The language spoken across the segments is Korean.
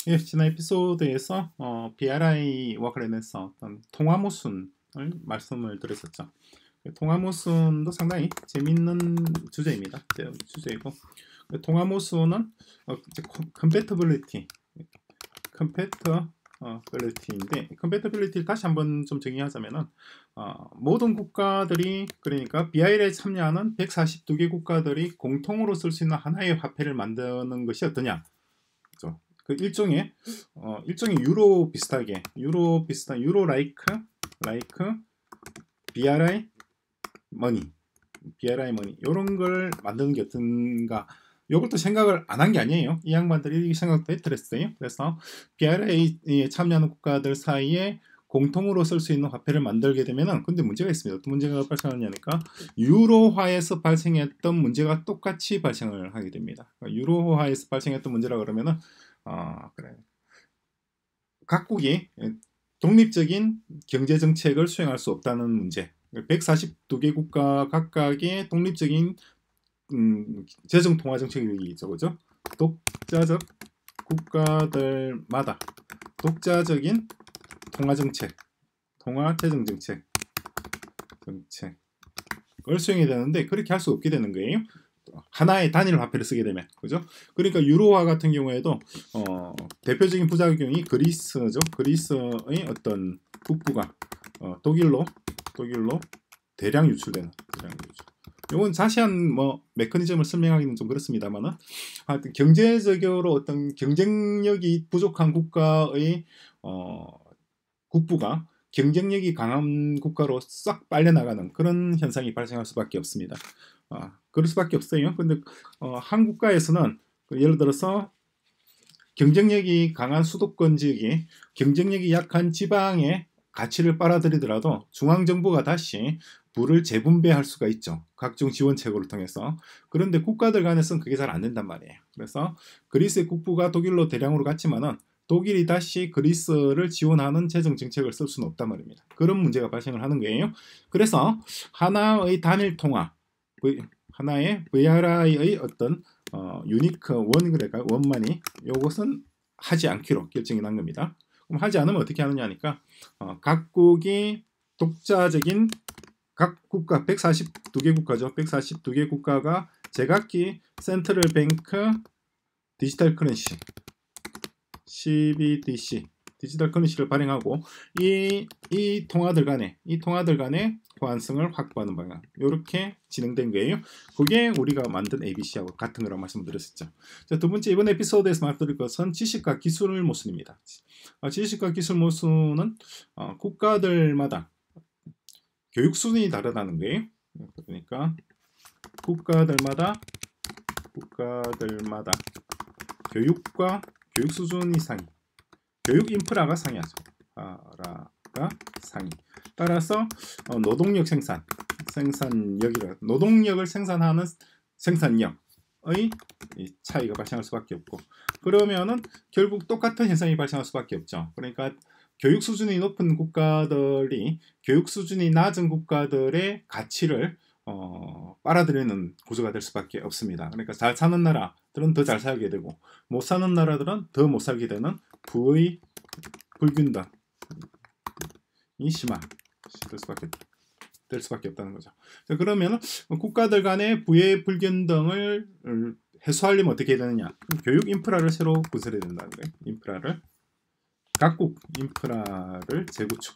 예, 지난 에피소드에서 BRI와 관련해서 어떤 통화모순을 말씀을 드렸었죠. 통화모순도 상당히 재밌는 주제입니다. 주제이고, 통화모순은 compatibility, compatibility인데, compatibility를 다시 한번 좀 정의하자면은 모든 국가들이, 그러니까 BRI에 참여하는 142개 국가들이 공통으로 쓸 수 있는 하나의 화폐를 만드는 것이 어떠냐? 그죠? 그 일종의 유로 비슷하게 유로 라이크 BRI 머니 이런 걸 만드는 게 어떤가. 이것도 생각을 안 한 게 아니에요. 이 양반들이 생각도 했더랬어요. 그래서 BRI에 참여하는 국가들 사이에 공통으로 쓸 수 있는 화폐를 만들게 되면은, 근데 문제가 있습니다. 어떤 문제가 발생하냐니까, 유로화에서 발생했던 문제가 똑같이 발생을 하게 됩니다. 그러니까 유로화에서 발생했던 문제라 그러면은 그래. 각국이 독립적인 경제 정책을 수행할 수 없다는 문제. 142개 국가 각각의 독립적인 재정 통화 정책이 있죠, 그죠? 독자적 국가들마다 독자적인 통화 정책, 통화 재정 정책을 수행해야 되는데, 그렇게 할 수 없게 되는 거예요. 하나의 단일 화폐를 쓰게 되면, 그죠? 그러니까 유로화 같은 경우에도 대표적인 부작용이 그리스죠. 그리스의 어떤 국부가 독일로 대량 유출되는. 이건 자세한 메커니즘을 설명하기는 좀 그렇습니다만은, 하여튼 경제적으로 어떤 경쟁력이 부족한 국가의 국부가 경쟁력이 강한 국가로 싹 빨려나가는 그런 현상이 발생할 수밖에 없습니다. 그럴 수밖에 없어요. 근데 한 국가에서는 예를 들어서 경쟁력이 강한 수도권 지역이 경쟁력이 약한 지방의 가치를 빨아들이더라도 중앙정부가 다시 부를 재분배할 수가 있죠. 각종 지원책을 통해서. 그런데 국가들 간에서는 그게 잘 안 된단 말이에요. 그래서 그리스의 국부가 독일로 대량으로 갔지만은 독일이 다시 그리스를 지원하는 재정 정책을 쓸 수는 없단 말입니다. 그런 문제가 발생을 하는 거예요. 그래서 하나의 단일 통화, 하나의 VRI의 어떤 유니크 원그래가 원만이 요것은 하지 않기로 결정이 난 겁니다. 그럼 하지 않으면 어떻게 하느냐니까 각국이 독자적인 각 국가 142개 국가죠. 142개 국가가 제각기 센트럴 뱅크 디지털 커런시 CBDC 디지털 커런시를 발행하고 이 통화들 간의 호환성을 확보하는 방향, 이렇게 진행된 거예요. 그게 우리가 만든 ABC하고 같은 거라고 말씀드렸었죠. 자, 두 번째, 이번 에피소드에서 말씀드릴 것은 지식과 기술 모순입니다. 지식과 기술 모순은 국가들마다 교육 수준이 다르다는 거예요. 그러니까 국가들마다 교육과 교육 수준이 상이, 교육 인프라가 상이하죠. 따라서 노동력 생산력이라, 노동력을 생산하는 생산력의 차이가 발생할 수밖에 없고, 그러면은 결국 똑같은 현상이 발생할 수밖에 없죠. 그러니까 교육 수준이 높은 국가들이 교육 수준이 낮은 국가들의 가치를 빨아들이는 구조가 될 수밖에 없습니다. 그러니까 잘 사는 나라들은 더 잘 살게 되고, 못 사는 나라들은 더 못 살게 되는 부의 불균등이 될 수밖에 없다는 거죠. 그러면 국가들 간의 부의 불균등을 해소하려면 어떻게 해야 되느냐? 교육 인프라를 새로 구설해야 된다는 거예요. 각국 인프라를 재구축.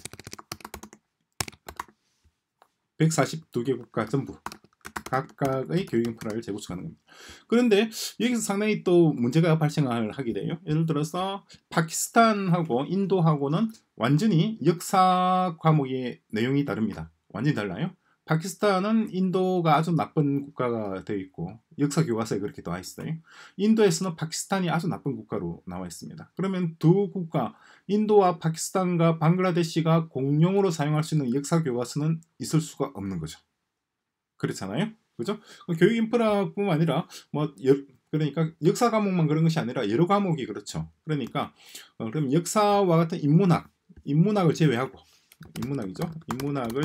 142개 국가 전부 각각의 교육 인프라를 재구축하는 겁니다. 그런데 여기서 상당히 또 문제가 발생을 하게 돼요. 예를 들어서 파키스탄하고 인도하고는 완전히 역사 과목의 내용이 다릅니다. 완전히 달라요. 파키스탄은 인도가 아주 나쁜 국가가 되어 있고 역사 교과서에 그렇게 나와 있어요. 인도에서는 파키스탄이 아주 나쁜 국가로 나와 있습니다. 그러면 두 국가, 인도와 파키스탄과 방글라데시가 공용으로 사용할 수 있는 역사 교과서는 있을 수가 없는 거죠. 그렇잖아요. 그죠? 교육 인프라뿐만 아니라 그러니까 역사 과목만 그런 것이 아니라 여러 과목이 그렇죠. 그러니까 그럼 역사와 같은 인문학을 제외하고, 인문학을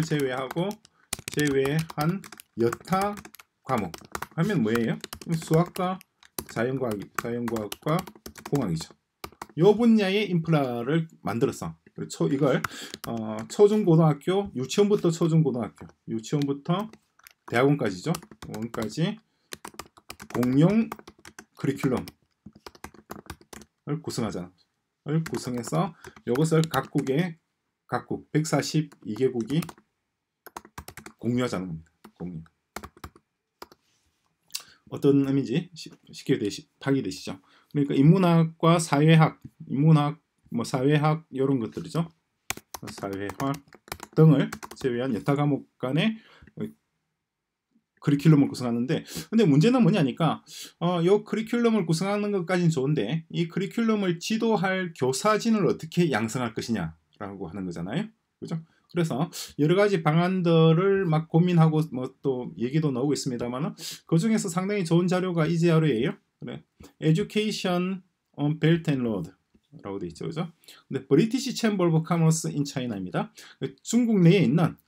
제외한 여타 과목 하면 뭐예요? 수학과 자연과학과 공학이죠. 요 분야의 인프라를 만들었어. 이걸 초중고등학교, 유치원부터 초중고등학교, 유치원부터 대학원까지죠. 원까지 공용 커리큘럼을 구성하잖아. 을 구성해서 이것을 각국 142개국이 공유하자는 겁니다. 공유. 어떤 의미인지 쉽게 파악되시죠? 그러니까 인문학과 사회학, 사회학 이런 것들이죠. 사회학 등을 제외한 여타 과목 간의 커리큘럼을 구성하는데, 근데 문제는 뭐냐니까 이 커리큘럼을 구성하는 것까지는 좋은데 이 커리큘럼을 지도할 교사진을 어떻게 양성할 것이냐라고 하는 거잖아요. 그죠? 그래서 여러 가지 방안들을 막 고민하고 또 얘기도 나오고 있습니다만 그 중에서 상당히 좋은 자료가 이 자료예요. 그래. Education on Belt and Road 라고 되어 있죠. 그죠? 근데 British Chamber of Commerce in China입니다. 중국 내에 있는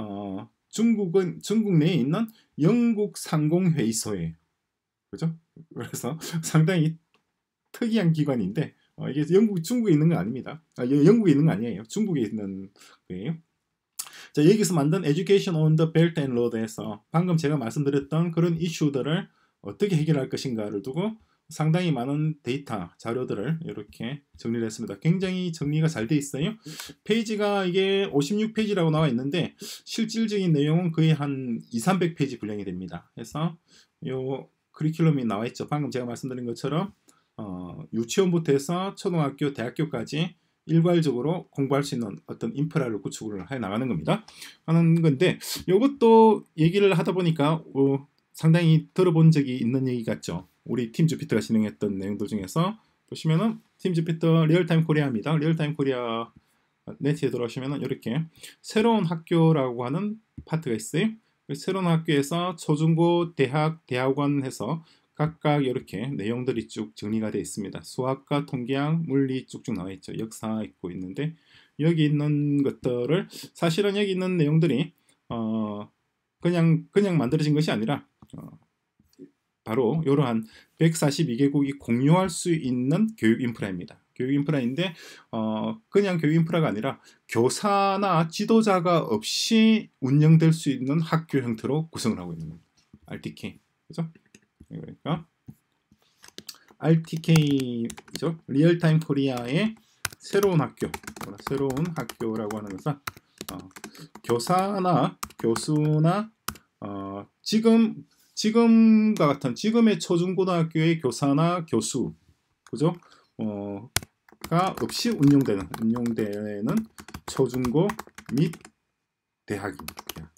중국 내에 있는 영국 상공회의소예요. 그죠? 그래서 상당히 특이한 기관인데 이게 중국에 있는 거 아닙니다. 영국에 있는 거 아니에요. 중국에 있는 거예요. 자, 여기서 만든 Education on the Belt and Road에서 방금 제가 말씀드렸던 그런 이슈들을 어떻게 해결할 것인가를 두고 상당히 많은 데이터, 자료들을 이렇게 정리를 했습니다. 굉장히 정리가 잘 돼 있어요. 페이지가 이게 56페이지라고 나와 있는데 실질적인 내용은 거의 한 200~300페이지 분량이 됩니다. 그래서 요 커리큘럼이 나와 있죠. 방금 제가 말씀드린 것처럼 유치원부터 해서 초등학교, 대학교까지 일괄적으로 공부할 수 있는 어떤 인프라를 구축을 해 나가는 겁니다. 하는 건데 이것도 얘기를 하다 보니까 상당히 들어본 적이 있는 얘기 같죠. 우리 팀 주피터가 진행했던 내용들 중에서 보시면은 팀 주피터 리얼타임 코리아입니다. 리얼타임 코리아 네트에 들어오시면은 이렇게 새로운 학교라고 하는 파트가 있어요. 새로운 학교에서 초중고, 대학, 대학원 해서 각각 이렇게 내용들이 쭉 정리가 되어 있습니다. 수학과 통계학, 물리 쭉쭉 나와 있죠. 역사 있고 있는데 여기 있는 것들을 사실은 여기 있는 내용들이 그냥 만들어진 것이 아니라 바로 이러한 142개국이 공유할 수 있는 교육 인프라입니다. 교육 인프라인데 그냥 교육 인프라가 아니라 교사나 지도자가 없이 운영될 수 있는 학교 형태로 구성을 하고 있는 겁니다. RTK, 그죠? 그러니까 RTK죠. 리얼타임 코리아의 새로운 학교라고 하는 것은 교사나 교수나 지금과 같은 지금의 초중고등학교의 교사나 교수, 그죠? 가 없이 운영되는 초중고 및 대학입니다.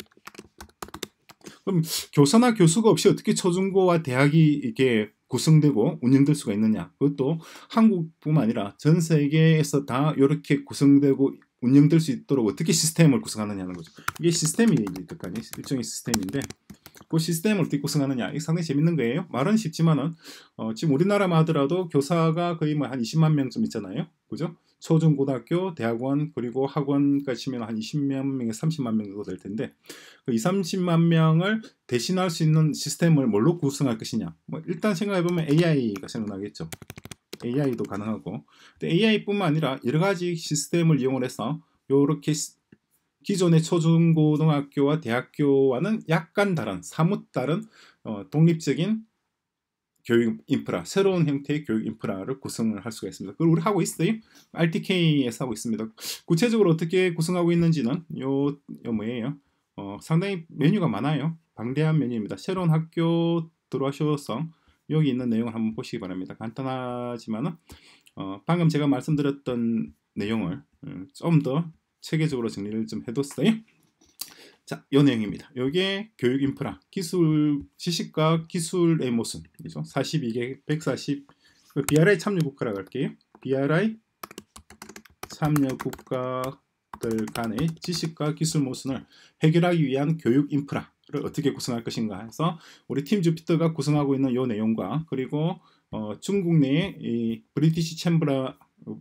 그럼 교사나 교수가 없이 어떻게 초중고와 대학이 이게 구성되고 운영될 수가 있느냐? 그것도 한국뿐만 아니라 전 세계에서 다 이렇게 구성되고 운영될 수 있도록 어떻게 시스템을 구성하느냐는 거죠. 이게 시스템이 일종의 시스템인데 그 시스템을 어떻게 구성하느냐, 이게 상당히 재밌는 거예요. 말은 쉽지만은 지금 우리나라만 하더라도 교사가 거의 한 20만 명쯤 있잖아요. 그죠? 초중고등학교, 대학원 그리고 학원까지 치면 한 20만 명에서 30만 명 정도 될 텐데 그 20~30만 명을 대신할 수 있는 시스템을 뭘로 구성할 것이냐. 일단 생각해보면 AI가 생각나겠죠. AI도 가능하고, 근데 AI뿐만 아니라 여러 가지 시스템을 이용을 해서 이렇게 기존의 초중고등학교와 대학교와는 약간 다른, 사뭇 다른 독립적인 교육 인프라, 새로운 형태의 교육 인프라를 구성을 할 수가 있습니다. 그걸 우리 하고 있어요. RTK에서 하고 있습니다. 구체적으로 어떻게 구성하고 있는지는 뭐예요? 상당히 메뉴가 많아요. 방대한 메뉴입니다. 새로운 학교 들어와셔서 여기 있는 내용을 한번 보시기 바랍니다. 간단하지만은 방금 제가 말씀드렸던 내용을 좀 더 체계적으로 정리를 좀 해뒀어요. 자, 이 내용입니다. 이게 교육 인프라, 지식과 기술의 모순이죠. 42개, 140, BRI 참여 국가라고 할게요. BRI 참여 국가들 간의 지식과 기술 모순을 해결하기 위한 교육 인프라를 어떻게 구성할 것인가 해서 우리 팀 주피터가 구성하고 있는 이 내용과 그리고 중국 내의 이 브리티시 챔버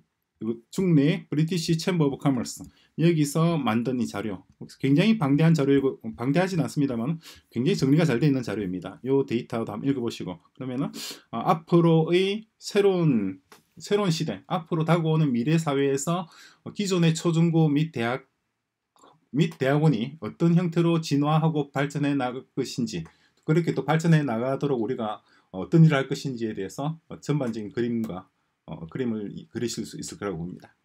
오브 커머스 여기서 만든 이 자료, 굉장히 방대한 자료이고 방대하진 않습니다만 굉장히 정리가 잘 되어 있는 자료입니다. 이 데이터도 한번 읽어보시고 그러면은 앞으로의 새로운 새로운 시대, 앞으로 다가오는 미래 사회에서 기존의 초중고 및 대학원이 어떤 형태로 진화하고 발전해 나갈 것인지, 그렇게 또 발전해 나가도록 우리가 어떤 일을 할 것인지에 대해서 전반적인 그림을 그리실 수 있을 거라고 봅니다.